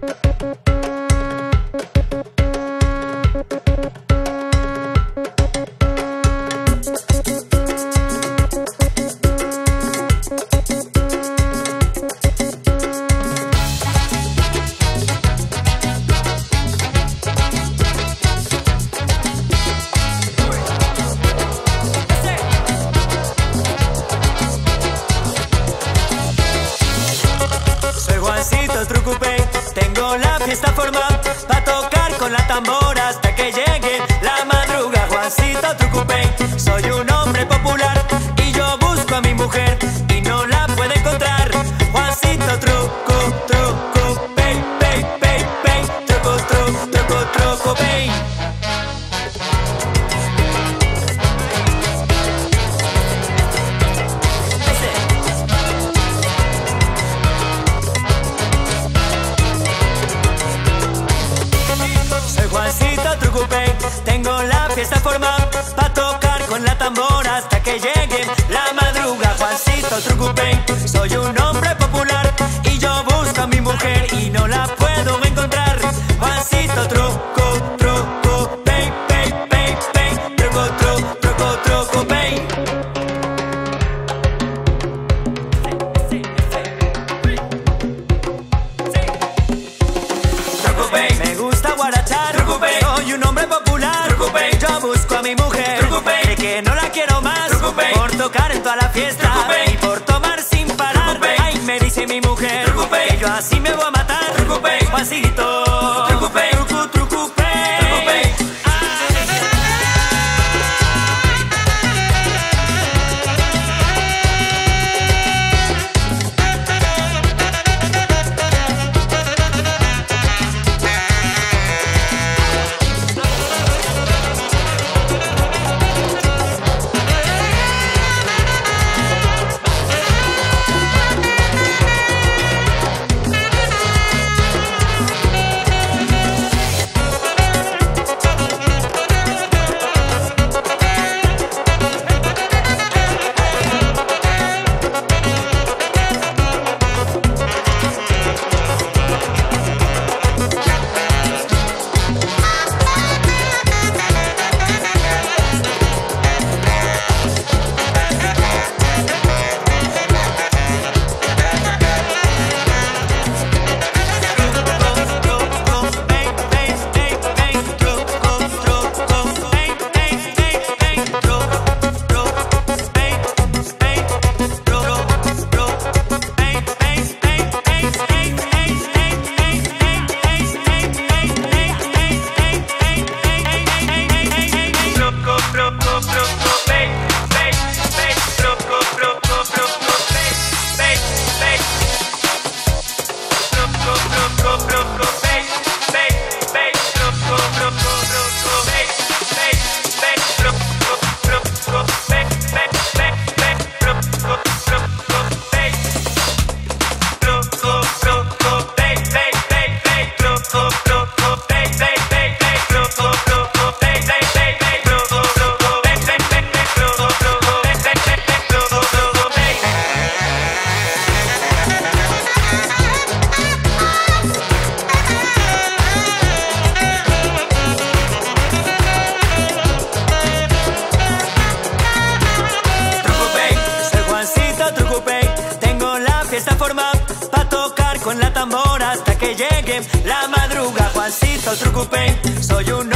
Tengo la fiesta formada pa' tocar con la tambora hasta que llegue la madruga. Juancito Trucupey, soy un hombre popular y yo busco a mi mujer y no la puedo encontrar. Juancito Trucupey, pey, pey, pey, Trucupey. Juancito Trucupey, tengo la fiesta formada pa' tocar con la tambora hasta que llegue la madruga. Juancito Trucupey, soy un hombre popular y yo busco a mi mujer y no la puedo encontrar. Juancito Trucupey, pey, pey, pey, Trucupey. Me gusta guarachar, soy un hombre popular, yo busco a mi mujer, de que no la quiero más, por tocar en toda la fiesta y por tomar sin parar. Ay, me dice mi mujer, que yo así me voy a matar. Juancito Trucupey. Fiesta formada pa' tocar con la tambora hasta que llegue la madruga. Juancito Trucupey, soy un